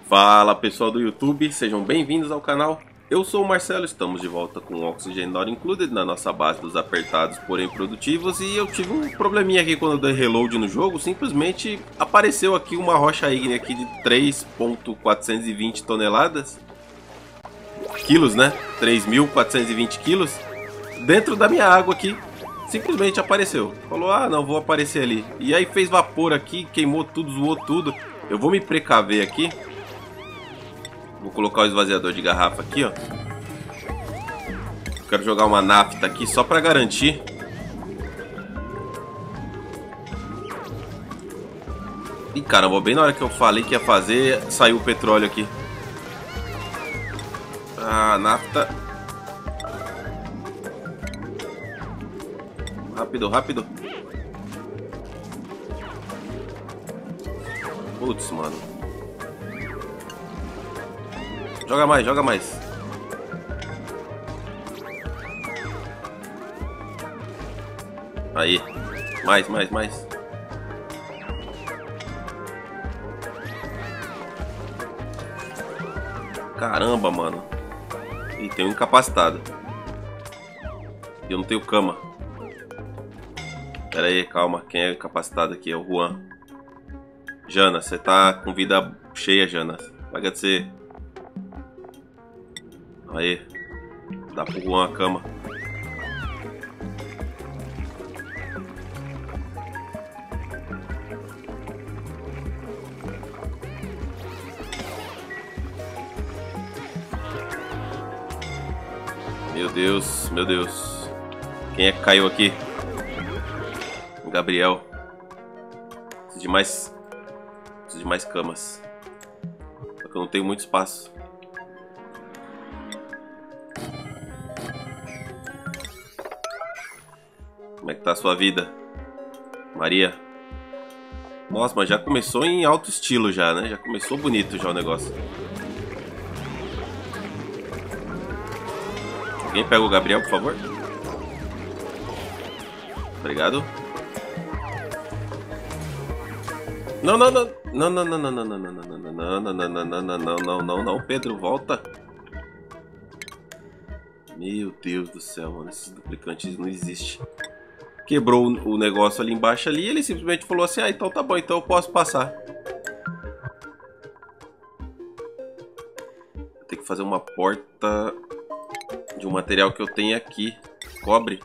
Fala pessoal do YouTube, sejam bem-vindos ao canal. Eu sou o Marcelo, estamos de volta com o Oxygen Not Included na nossa base dos apertados, porém produtivos. E eu tive um probleminha aqui quando eu dei reload no jogo, simplesmente apareceu aqui uma rocha ígnea aqui de 3.420 toneladas. Quilos, né? 3.420 quilos dentro da minha água aqui. Simplesmente apareceu. Falou, ah não, vou aparecer ali. E aí fez vapor aqui, queimou tudo, zoou tudo. Eu vou me precaver aqui. Vou colocar o esvaziador de garrafa aqui, ó. Quero jogar uma nafta aqui só pra garantir. Ih, caramba, bem na hora que eu falei que ia fazer, saiu o petróleo aqui. Ah, nafta. Rápido, rápido. Putz, mano. Joga mais, joga mais. Aí. Mais. Caramba, mano. Ih, tem um incapacitado. Eu não tenho cama. Pera aí, calma. Quem é incapacitado aqui? É o Juan. Jana, você tá com vida cheia, Jana. Vai agradecer. Aí. Dá pro Juan a cama. Meu Deus, meu Deus. Quem é que caiu aqui? O Gabriel. Preciso de mais camas. Só que eu não tenho muito espaço. Como é que tá a sua vida, Maria? Nossa, mas já começou em alto estilo já, né? Já começou bonito já o negócio. Alguém pega o Gabriel, por favor? Obrigado. Não, Pedro, volta. Meu Deus do céu, mano, esses duplicantes não existem. Quebrou o negócio ali embaixo ali, e ele simplesmente falou assim, ah, então tá bom, então eu posso passar. Vou ter que fazer uma porta de um material que eu tenho aqui, cobre.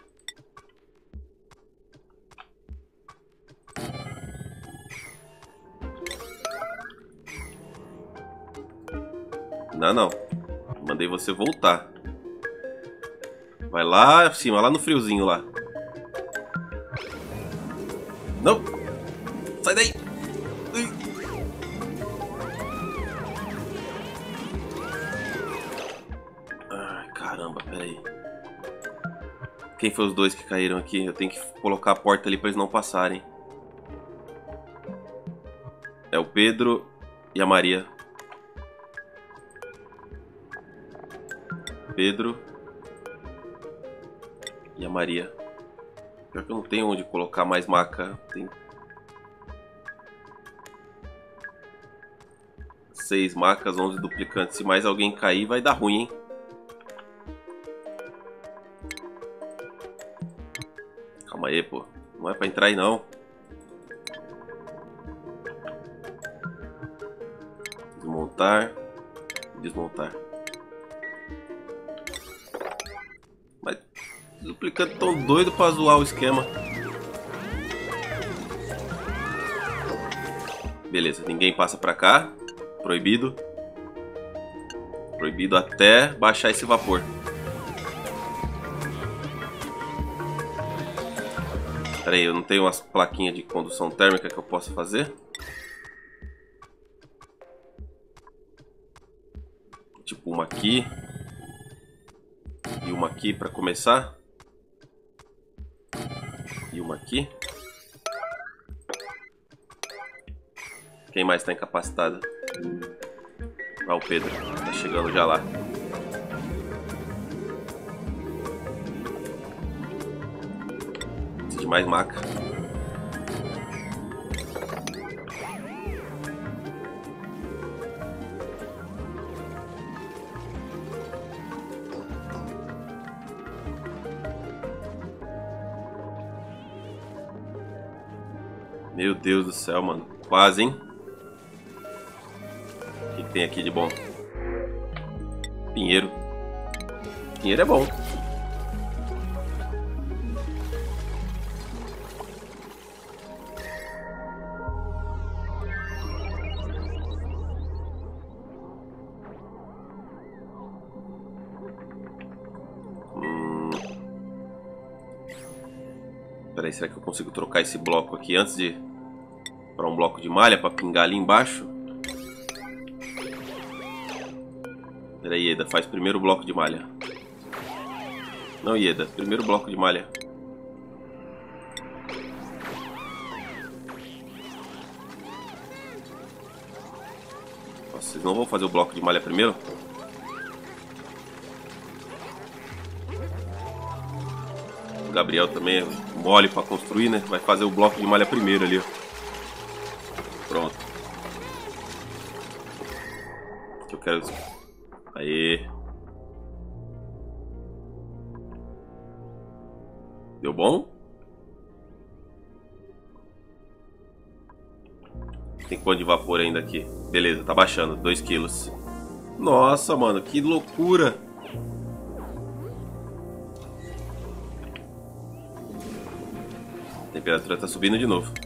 Não. Mandei você voltar. Vai lá em cima, lá no friozinho lá. Não! Sai daí! Ai, caramba, peraí. Quem foi os dois que caíram aqui? Eu tenho que colocar a porta ali pra eles não passarem. É o Pedro e a Maria. Pedro e a Maria. Pior que eu não tenho onde colocar mais maca. Tem 6 macas, 11 duplicantes. Se mais alguém cair, vai dar ruim, hein? Calma aí, pô. Não é pra entrar aí, não. Desmontar. Desmontar. Mas os duplicantes tão doidos pra zoar o esquema. Beleza, ninguém passa pra cá. Proibido. Proibido até baixar esse vapor. Pera aí, eu não tenho umas plaquinhas de condução térmica que eu possa fazer? Tipo uma aqui. E uma aqui pra começar. E uma aqui. Quem mais tá incapacitado? Ah, o Pedro. Tá chegando já lá. Preciso de mais maca. Meu Deus do céu, mano. Quase, hein? O que tem aqui de bom? Pinheiro. Pinheiro é bom. Peraí, será que eu consigo trocar esse bloco aqui antes de... para um bloco de malha para pingar ali embaixo? Peraí, Ieda, faz primeiro o bloco de malha. Não, Ieda, primeiro bloco de malha. Nossa, vocês não vão fazer o bloco de malha primeiro? O Gabriel também é mole para construir, né? Vai fazer o bloco de malha primeiro ali, ó. Pronto. Que eu quero... Aê. Deu bom? Tem quanto de vapor ainda aqui? Beleza, tá baixando, 2 quilos. Nossa, mano, que loucura. A temperatura tá subindo de novo.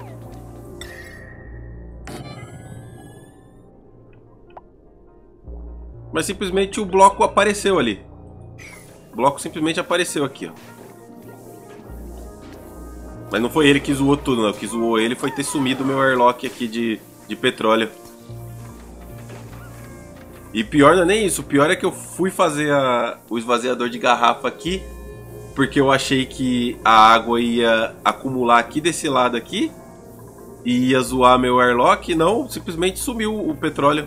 Mas simplesmente o bloco apareceu ali. O bloco simplesmente apareceu aqui, ó. Mas não foi ele que zoou tudo, não. O que zoou ele foi ter sumido o meu airlock aqui de petróleo. E pior não é nem isso. O pior é que eu fui fazer o esvaziador de garrafa aqui, porque eu achei que a água ia acumular aqui desse lado aqui e ia zoar meu airlock. Não, simplesmente sumiu o petróleo.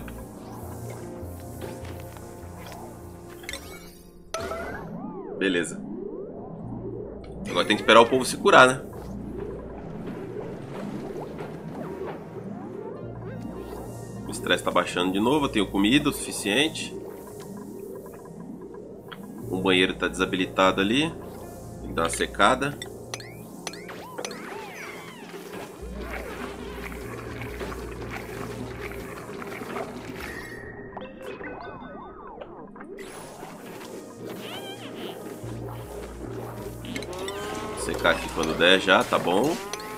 Beleza. Agora tem que esperar o povo se curar, né? O estresse tá baixando de novo. Eu tenho comida o suficiente. O banheiro tá desabilitado ali. Tem que dar uma secada. Secar aqui quando der já, tá bom.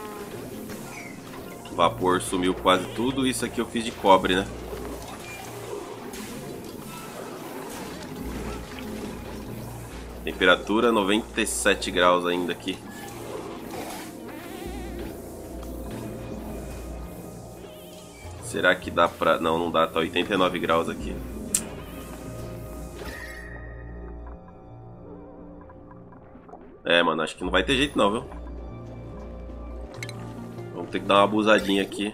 O vapor sumiu quase tudo. Isso aqui eu fiz de cobre, né? Temperatura 97 graus ainda aqui. Será que dá pra... Não, não dá, tá 89 graus aqui. É, mano, acho que não vai ter jeito não, viu? Vamos ter que dar uma abusadinha aqui.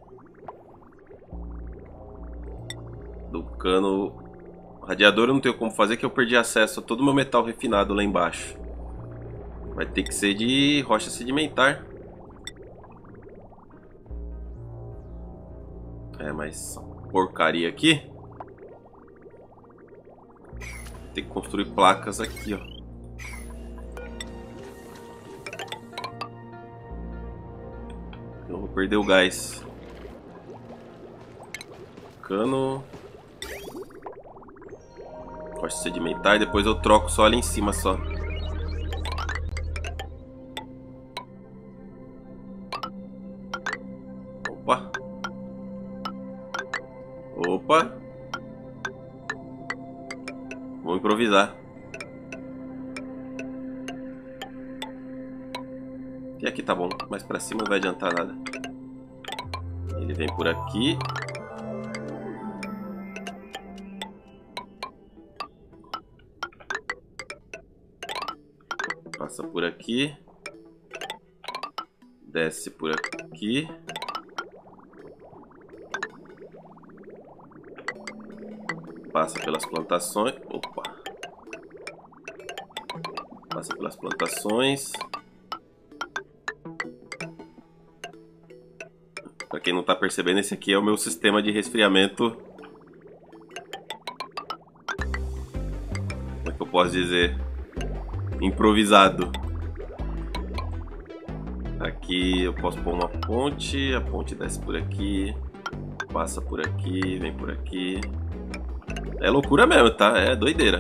Do cano... Radiador eu não tenho como fazer, que eu perdi acesso a todo o meu metal refinado lá embaixo. Vai ter que ser de rocha sedimentar. É, mas porcaria aqui. Tem que construir placas aqui, ó. Eu vou perder o gás. Cano. Rocha sedimentar. Depois eu troco só ali em cima só. Opa. Opa. Vamos improvisar. E aqui tá bom, mas pra cima não vai adiantar nada. Ele vem por aqui. Passa por aqui. Desce por aqui. Passa pelas plantações. Opa. Passa pelas plantações. Pra quem não tá percebendo, esse aqui é o meu sistema de resfriamento. Como é que eu posso dizer? Improvisado. Aqui eu posso pôr uma ponte. A ponte desce por aqui. Passa por aqui, vem por aqui. É loucura mesmo, tá? É doideira.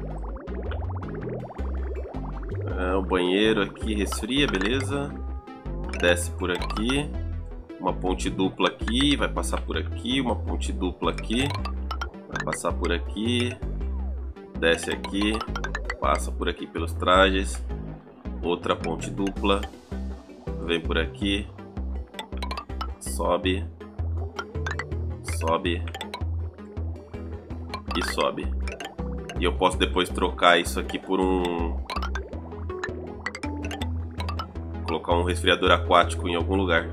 O banheiro aqui resfria, beleza. Desce por aqui. Uma ponte dupla aqui, vai passar por aqui. Uma ponte dupla aqui. Vai passar por aqui. Desce aqui. Passa por aqui pelos trajes. Outra ponte dupla. Vem por aqui. Sobe. Sobe. E sobe. E eu posso depois trocar isso aqui por colocar um resfriador aquático em algum lugar.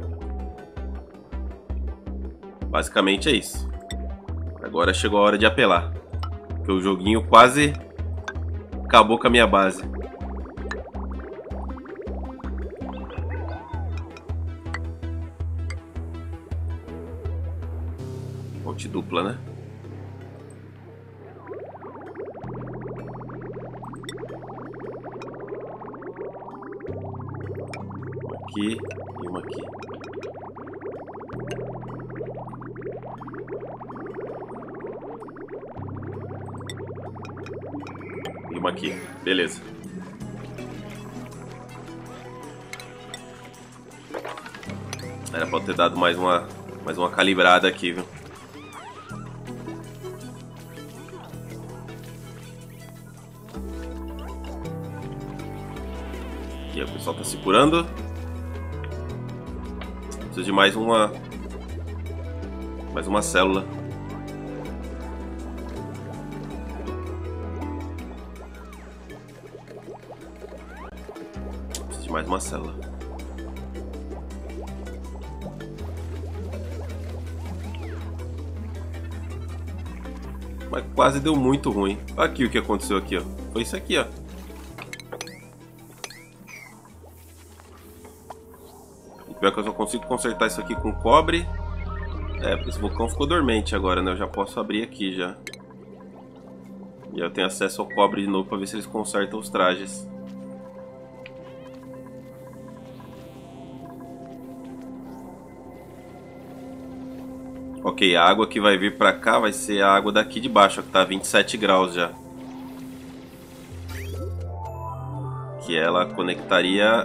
Basicamente é isso. Agora chegou a hora de apelar. Porque o joguinho quase acabou com a minha base. Ponte dupla, né? Uma aqui e uma aqui. E uma aqui. Beleza. Era pra eu ter dado mais uma calibrada aqui, viu? Aqui, o pessoal tá se curando. Preciso de mais uma célula. Preciso de mais uma célula. Mas quase deu muito ruim. Aqui o que aconteceu aqui, ó. Foi isso aqui, ó. E pior que eu só consigo consertar isso aqui com cobre. É, porque esse vulcão ficou dormente agora, né? Eu já posso abrir aqui já. E eu tenho acesso ao cobre de novo pra ver se eles consertam os trajes. Ok, a água que vai vir pra cá vai ser a água daqui de baixo, ó, que tá 27 graus já. Que ela conectaria...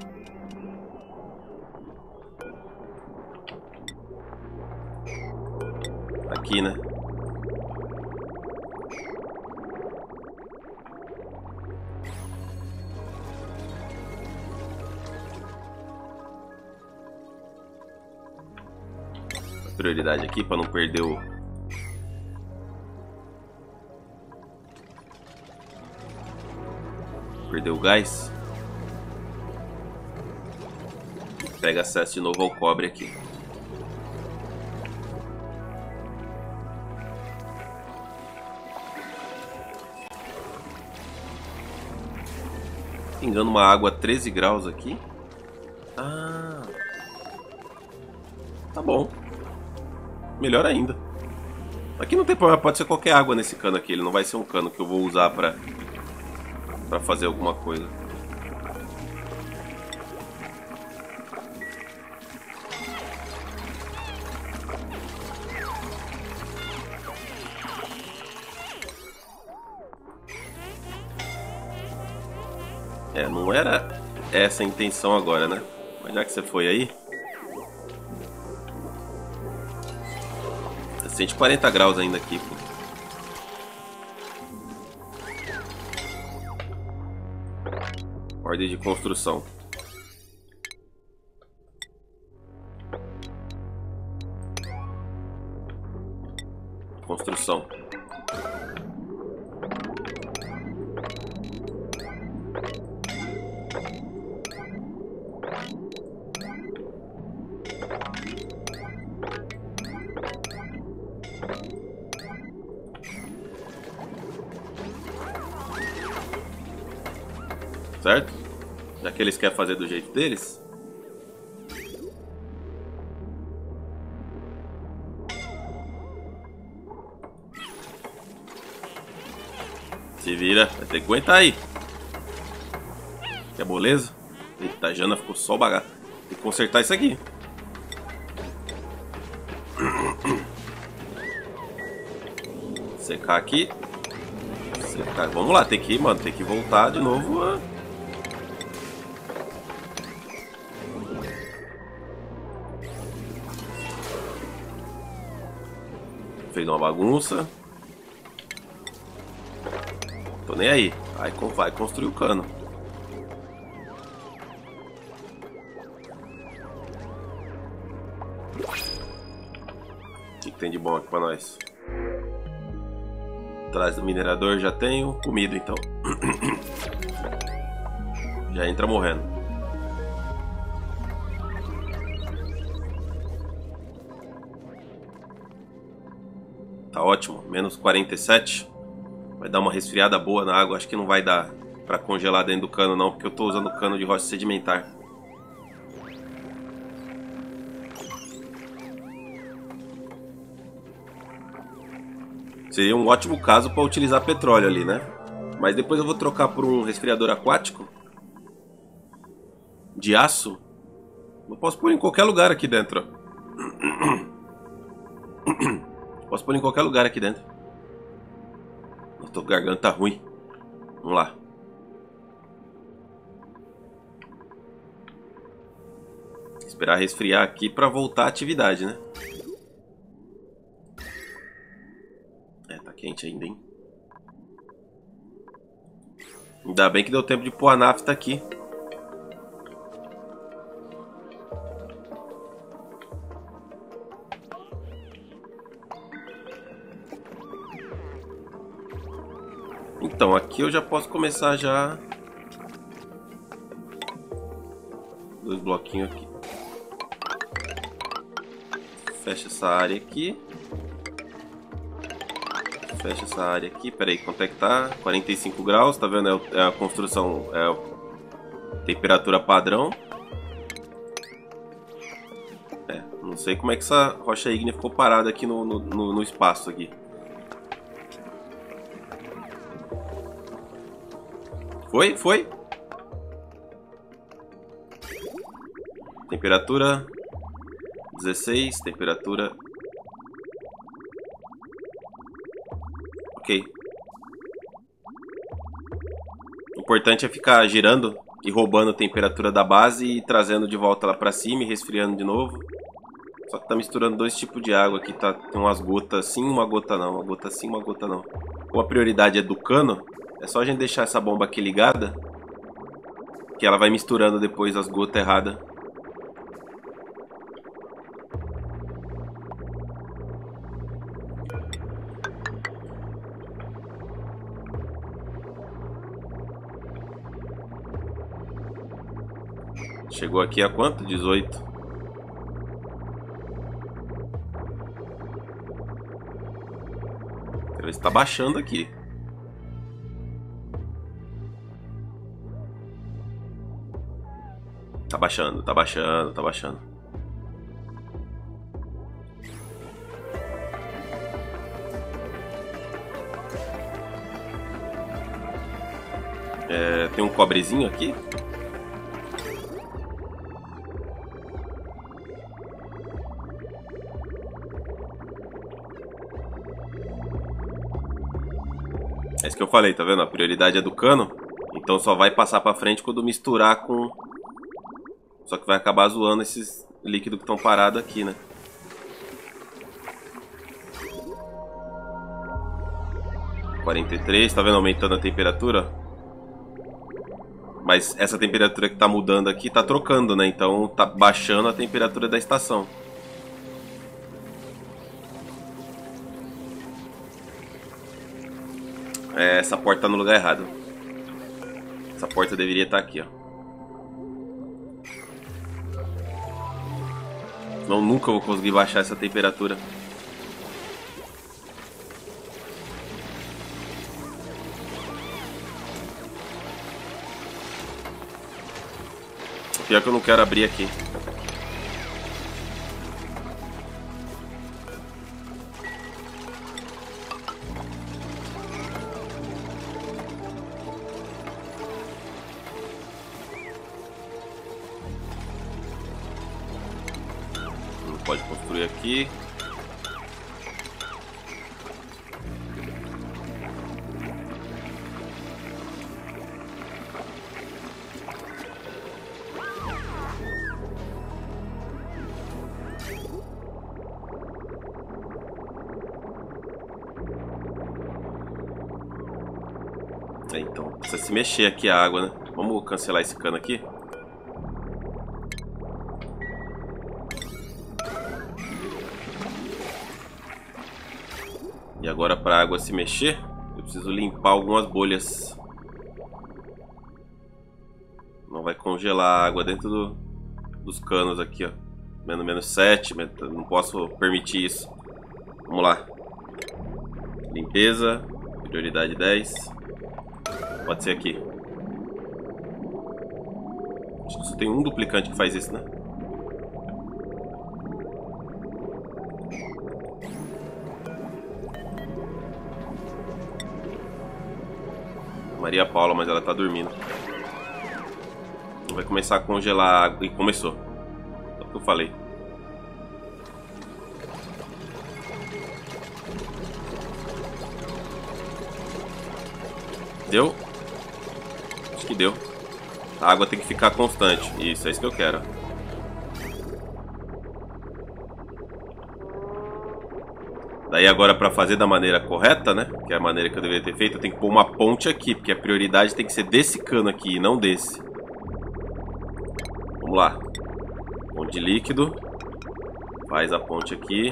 aqui, né? Prioridade aqui para não perder o gás. Pega acesso de novo ao cobre aqui. Pingando uma água a 13 graus aqui. Ah, tá bom. Melhor ainda. Aqui não tem problema, pode ser qualquer água nesse cano aqui. Ele não vai ser um cano que eu vou usar pra fazer alguma coisa. É, não era essa a intenção agora, né? Mas já que você foi aí... 140 graus ainda aqui, pô. Ordem de construção. Construção. Certo? Já que eles querem fazer do jeito deles. Se vira, vai ter que aguentar aí. Que é moleza? Eita, a Jana ficou só o bagaço. Tem que consertar isso aqui. Secar aqui. Secar. Vamos lá, tem que, mano, tem que voltar de novo. Fez uma bagunça. Tô nem aí. Vai construir o cano. O que tem de bom aqui pra nós? Atrás do minerador já tenho. Comida então. Já entra morrendo. Tá ótimo. Menos 47. Vai dar uma resfriada boa na água. Acho que não vai dar pra congelar dentro do cano não, porque eu tô usando cano de rocha sedimentar. Seria um ótimo caso para utilizar petróleo ali, né? Mas depois eu vou trocar por um resfriador aquático de aço. Eu posso pôr em qualquer lugar aqui dentro. Posso pôr em qualquer lugar aqui dentro. Eu tô com a garganta ruim. Vamos lá. Esperar resfriar aqui para voltar à atividade, né? Tá quente ainda, hein? Ainda bem que deu tempo de pôr a nafta aqui. Então, aqui eu já posso começar já. 2 bloquinhos aqui. Fecha essa área aqui. Fecha essa área aqui. Pera aí, quanto é que tá? 45 graus, tá vendo? É a construção, é a temperatura padrão. Não sei como é que essa rocha ígnea ficou parada aqui no espaço aqui. Foi? Temperatura 16, temperatura... Ok. O importante é ficar girando e roubando a temperatura da base e trazendo de volta lá pra cima e resfriando de novo. Só que tá misturando 2 tipos de água aqui, tá? Tem umas gotas sim, uma gota não. Uma gota sim, uma gota não. Como a prioridade é do cano, é só a gente deixar essa bomba aqui ligada, que ela vai misturando depois as gotas erradas. Chegou aqui a quanto? 18. Quero ver se tá baixando aqui. Tá baixando, tá baixando, tá baixando. Tem um cobrezinho aqui. É isso que eu falei, tá vendo? A prioridade é do cano. Então só vai passar pra frente quando misturar com... Só que vai acabar zoando esses líquidos que estão parados aqui, né? (43), tá vendo? Aumentando a temperatura. Mas essa temperatura que tá mudando aqui tá trocando, né? Então tá baixando a temperatura da estação. Essa porta tá no lugar errado. Essa porta deveria estar aqui, ó. Senão nunca vou conseguir baixar essa temperatura. Pior que eu não quero abrir aqui. construir aqui. Então, precisa se mexer aqui a água, né? Vamos cancelar esse cano aqui. E agora, para a água se mexer, eu preciso limpar algumas bolhas. Não vai congelar a água dentro dos canos aqui, ó. Menos 7, não posso permitir isso. Vamos lá. Limpeza, prioridade 10. Pode ser aqui. Acho que só tem um duplicante que faz isso, né? Maria Paula, mas ela tá dormindo. Vai começar a congelar a água. E começou. É o que eu falei. Deu? Acho que deu. A água tem que ficar constante. Isso, é isso que eu quero. Daí agora, para fazer da maneira correta, né? Que é a maneira que eu deveria ter feito, eu tenho que pôr uma ponte aqui, porque a prioridade tem que ser desse cano aqui e não desse. Vamos lá. Ponte líquido. Faz a ponte aqui.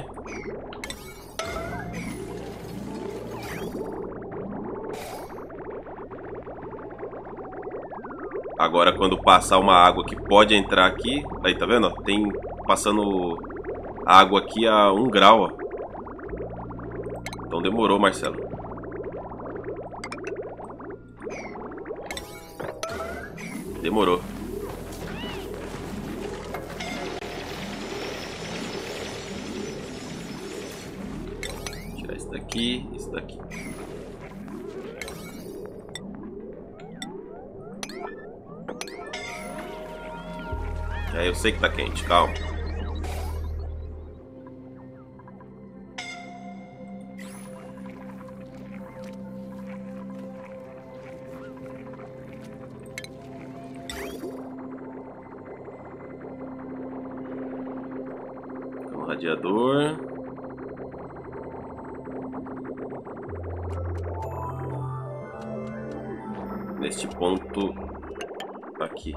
Agora, quando passar uma água que pode entrar aqui... Aí, tá vendo? Tem passando água aqui a 1 grau, ó. Então demorou, Marcelo. Demorou. Tirar isso daqui, isso daqui. Eu sei que tá quente, calma. Então, radiador. Neste ponto aqui.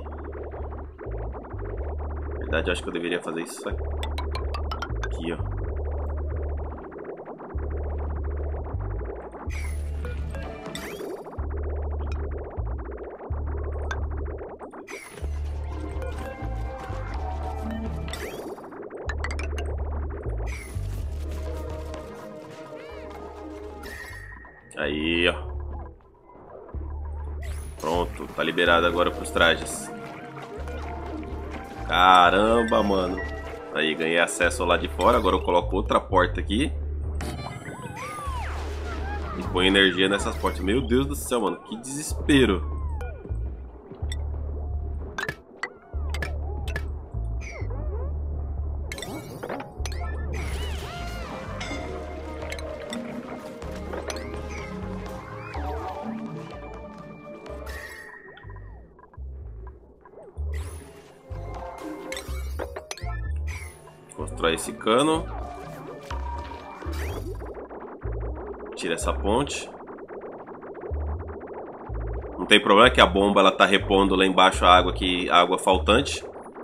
Na verdade, eu acho que eu deveria fazer isso aqui, ó. Aí, ó. Pronto, tá liberado agora pros trajes. Caramba, mano. Aí, ganhei acesso lá de fora. Agora eu coloco outra porta aqui. E põe energia nessas portas. Meu Deus do céu, mano. Que desespero. Constrói esse cano. Tira essa ponte. Não tem problema que a bomba ela tá repondo lá embaixo a água a água faltante.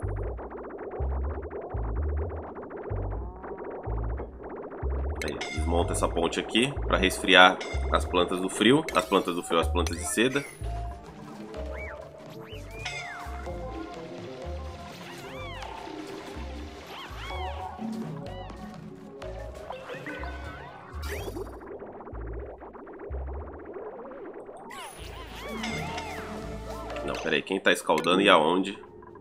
Aí, desmonta essa ponte aqui para resfriar as plantas do frio, as plantas de seda. Não, peraí, quem tá escaldando e aonde?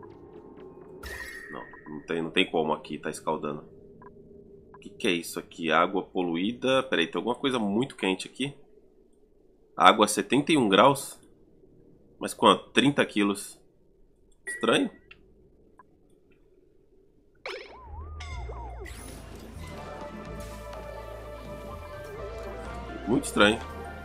Não tem como aqui tá escaldando. O que é isso aqui? Água poluída. Peraí, tem alguma coisa muito quente aqui. Água a 71 graus? Mas quanto? 30 quilos. Estranho. Muito estranho.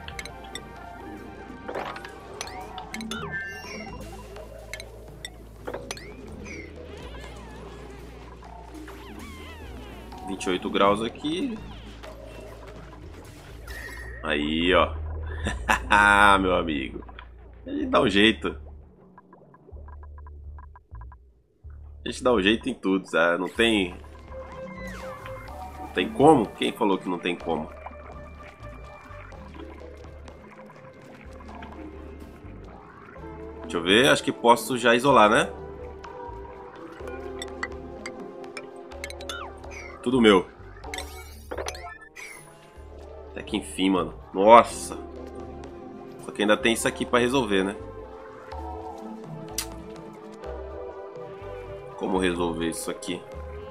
°28 aqui. Aí, ó. Meu amigo. A gente dá um jeito. A gente dá um jeito em tudo, sabe? Não tem... Não tem como? Quem falou que não tem como? Deixa eu ver, acho que posso já isolar, né? Tudo meu. Até que enfim, mano. Nossa. Só que ainda tem isso aqui pra resolver, né? Como resolver isso aqui?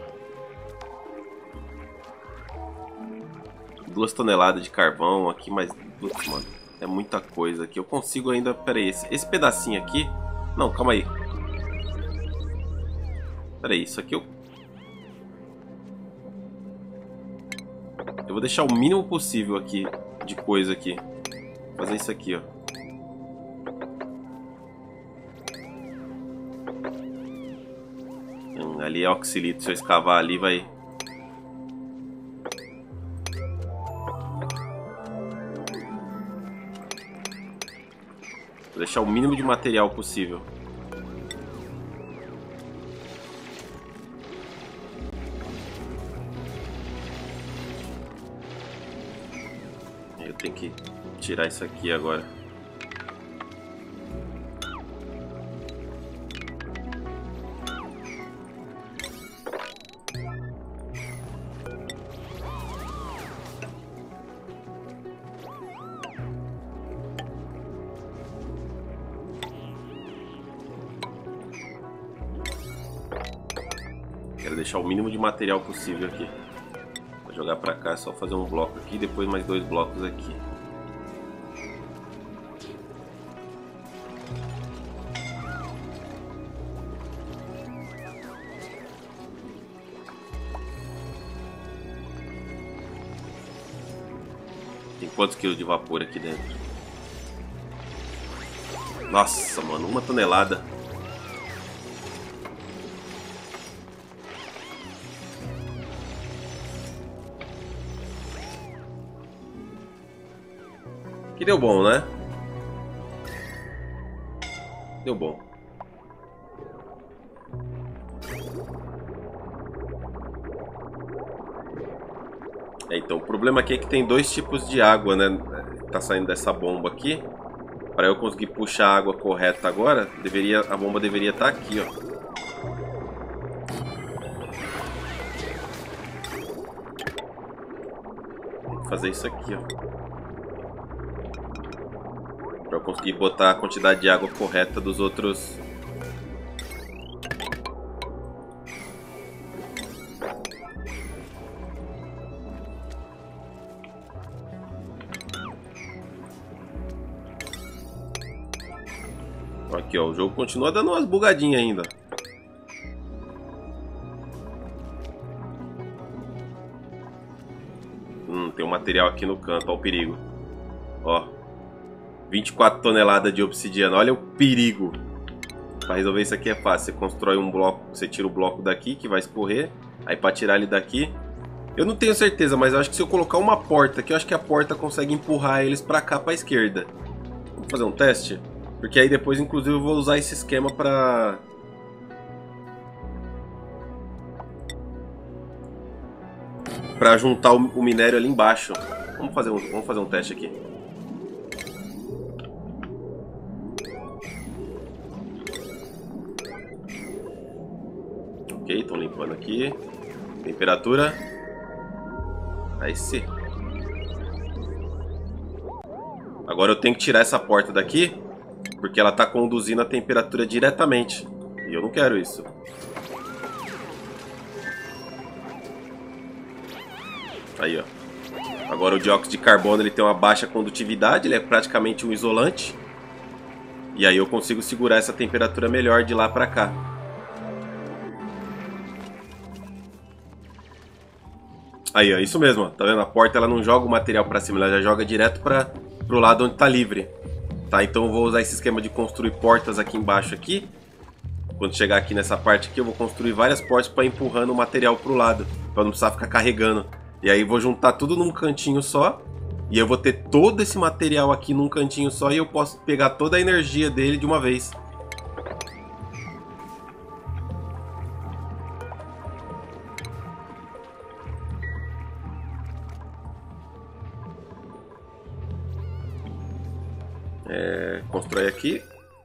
2 toneladas de carvão aqui, mas... Putz, mano. É muita coisa aqui. Eu consigo ainda... Pera aí, esse pedacinho aqui... Não, calma aí. Pera aí, isso aqui eu... Eu vou deixar o mínimo possível aqui de coisa aqui. Vou fazer isso aqui, ó. Ali é oxilito. Se eu escavar ali, vai... Vou deixar o mínimo de material possível. Eu tenho que tirar isso aqui agora. Quero deixar o mínimo de material possível aqui. Vou jogar pra cá, é só fazer um bloco aqui, depois mais 2 blocos aqui. Tem quantos quilos de vapor aqui dentro? Nossa, mano, 1 tonelada. Que deu bom, né? Deu bom. Então, o problema aqui é que tem 2 tipos de água, né? Tá saindo dessa bomba aqui. Para eu conseguir puxar a água correta agora, a bomba deveria estar aqui, ó. Vou fazer isso aqui, ó. Para eu conseguir botar a quantidade de água correta dos outros. Aqui, ó, o jogo continua dando umas bugadinhas ainda. Tem um material aqui no canto, ó o perigo. Ó. 24 toneladas de obsidiana, olha o perigo. Para resolver isso aqui é fácil. Você constrói um bloco, você tira o bloco daqui que vai escorrer. Aí para tirar ele daqui, eu não tenho certeza, mas eu acho que se eu colocar uma porta aqui, eu acho que a porta consegue empurrar eles para cá, para a esquerda. Vamos fazer um teste? Porque aí depois, inclusive, eu vou usar esse esquema para juntar o minério ali embaixo. Vamos fazer um teste aqui. Ok, estão limpando aqui. Temperatura. Aí sim. Agora eu tenho que tirar essa porta daqui, porque ela está conduzindo a temperatura diretamente. E eu não quero isso. Aí, ó. Agora o dióxido de carbono ele tem uma baixa condutividade, ele é praticamente um isolante. E aí eu consigo segurar essa temperatura melhor de lá para cá. Aí, ó, isso mesmo, ó. Tá vendo? A porta ela não joga o material pra cima, ela já joga direto pro lado onde tá livre. Tá, então eu vou usar esse esquema de construir portas aqui embaixo aqui. Quando chegar aqui nessa parte aqui, eu vou construir várias portas para empurrando o material pro lado, para não precisar ficar carregando. E aí vou juntar tudo num cantinho só, e eu vou ter todo esse material aqui num cantinho só, e eu posso pegar toda a energia dele de uma vez. Constrói aqui.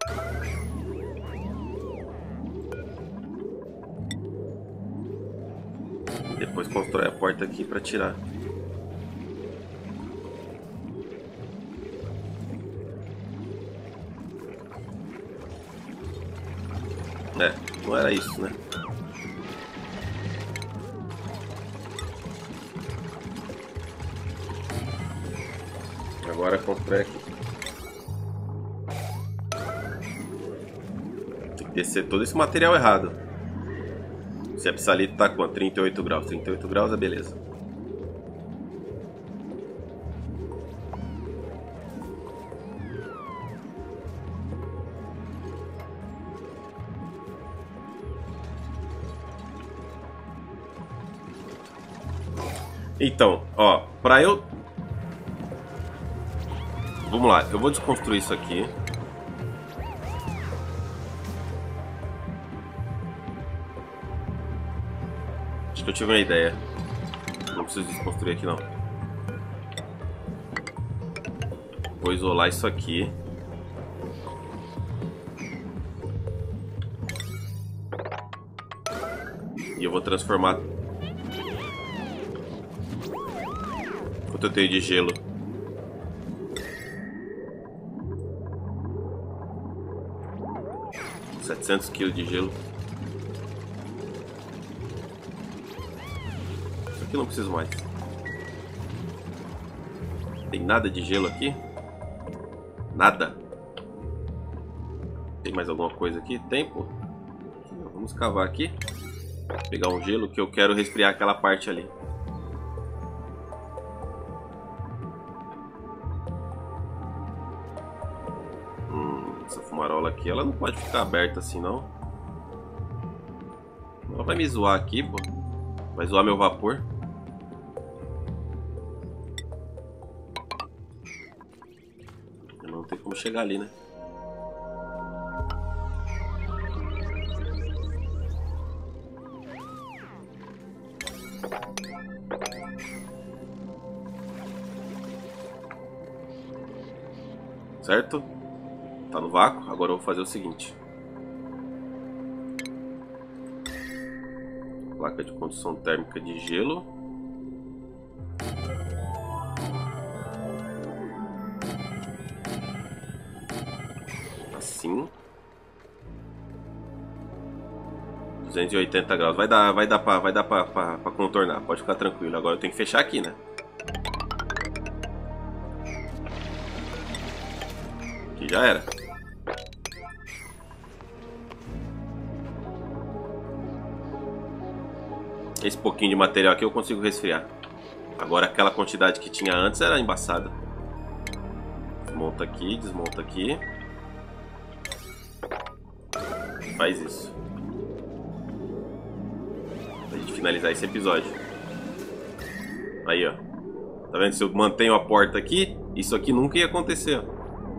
Depois constrói a porta aqui para tirar. Não era isso, né? Agora constrói aqui. Tem que descer todo esse material errado. Se a psalita tá com 38 graus. 38 graus é beleza. Então, ó, pra eu... Vamos lá, eu vou desconstruir isso aqui. Acho que eu tive uma ideia. Não preciso desconstruir aqui não. Vou isolar isso aqui. E eu vou transformar... Quanto eu tenho de gelo? $700 kg de gelo. Isso aqui eu não preciso mais. Tem nada de gelo aqui? Nada. Tem mais alguma coisa aqui? Tem, pô. Vamos cavar aqui. Pegar um gelo que eu quero resfriar aquela parte ali. Essa fumarola aqui, ela não pode ficar aberta assim, não. Ela vai me zoar aqui, pô. Vai zoar meu vapor. Não tem como chegar ali, né? Certo? Tá no vácuo. Agora eu vou fazer o seguinte. Placa de condução térmica de gelo. Assim. 280 graus. Vai dar pra contornar. Pode ficar tranquilo. Agora eu tenho que fechar aqui, né? Aqui já era. Esse pouquinho de material aqui eu consigo resfriar. Agora aquela quantidade que tinha antes era embaçada. Desmonta aqui, desmonta aqui. Faz isso. Pra gente finalizar esse episódio. Aí, ó. Tá vendo? Se eu mantenho a porta aqui, isso aqui nunca ia acontecer, ó.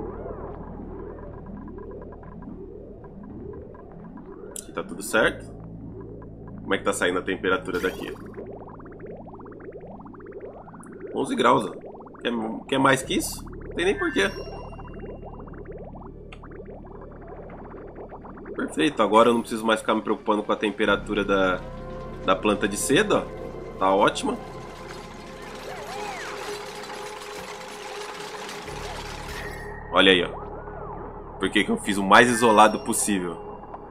Aqui tá tudo certo. Como é que tá saindo a temperatura daqui? 11 graus, ó. Quer mais que isso? Não tem nem porquê. Perfeito, agora eu não preciso mais ficar me preocupando com a temperatura da planta de seda, ó. Tá ótima. Olha aí, ó. Por que eu fiz o mais isolado possível?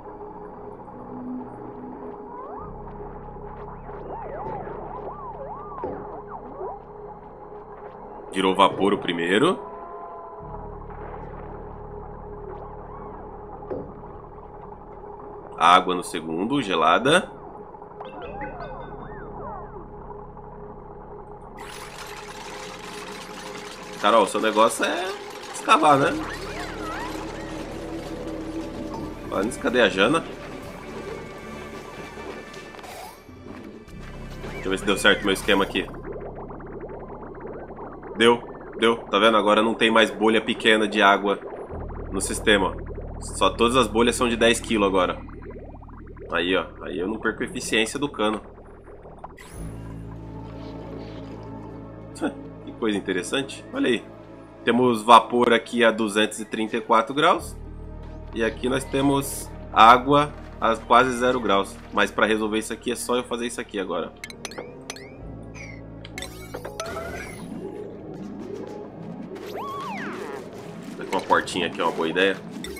Virou vapor o primeiro. Água no segundo, gelada. Carol, seu negócio é escavar, né? Falando nisso, cadê a Jana? Deixa eu ver se deu certo o meu esquema aqui. Deu. Tá vendo? Agora não tem mais bolha pequena de água no sistema. Só todas as bolhas são de 10 kg agora. Aí, ó. Aí eu não perco a eficiência do cano. Que coisa interessante. Olha aí. Temos vapor aqui a 234 graus. E aqui nós temos água a quase 0 graus. Mas para resolver isso aqui é só eu fazer isso aqui agora. Uma portinha aqui é uma boa ideia.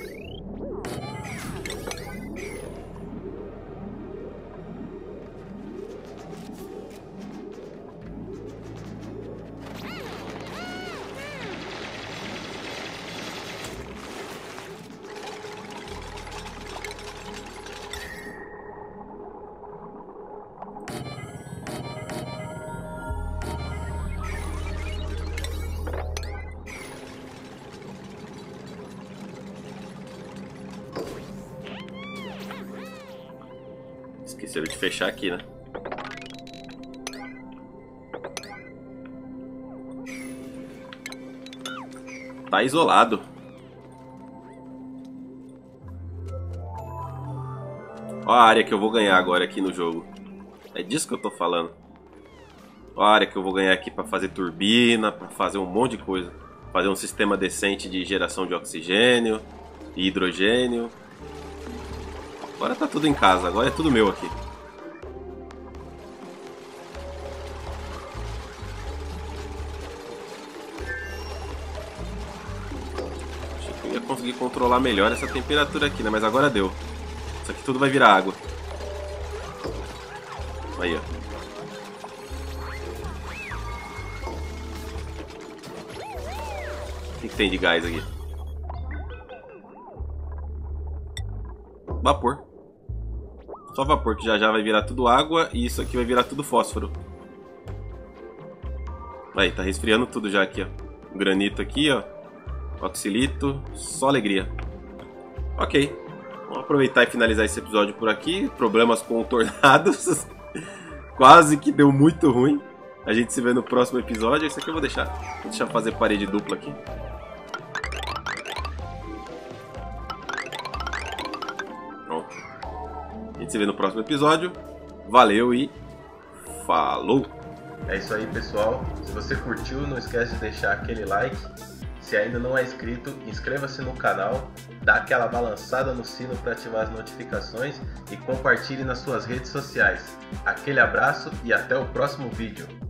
Esqueceram de fechar aqui, né? Tá isolado. Ó a área que eu vou ganhar agora aqui no jogo. É disso que eu tô falando. Ó a área que eu vou ganhar aqui pra fazer turbina, pra fazer um monte de coisa. Fazer um sistema decente de geração de oxigênio e hidrogênio. Agora tá tudo em casa, agora é tudo meu aqui. Achei que eu ia conseguir controlar melhor essa temperatura aqui, né? Mas agora deu. Isso aqui tudo vai virar água. Aí, ó. O que tem de gás aqui? Vapor. Só vapor, que já já vai virar tudo água e isso aqui vai virar tudo fósforo. Aí, tá resfriando tudo já aqui, ó. Granito aqui, ó. Oxilito, só alegria. Ok. Vamos aproveitar e finalizar esse episódio por aqui. Problemas com tornados. Quase que deu muito ruim. A gente se vê no próximo episódio. Esse aqui eu vou deixar. Vou deixar fazer parede dupla aqui. A gente se vê no próximo episódio. Valeu e falou! É isso aí, pessoal. Se você curtiu, não esquece de deixar aquele like. Se ainda não é inscrito, inscreva-se no canal, dá aquela balançada no sino para ativar as notificações e compartilhe nas suas redes sociais. Aquele abraço e até o próximo vídeo.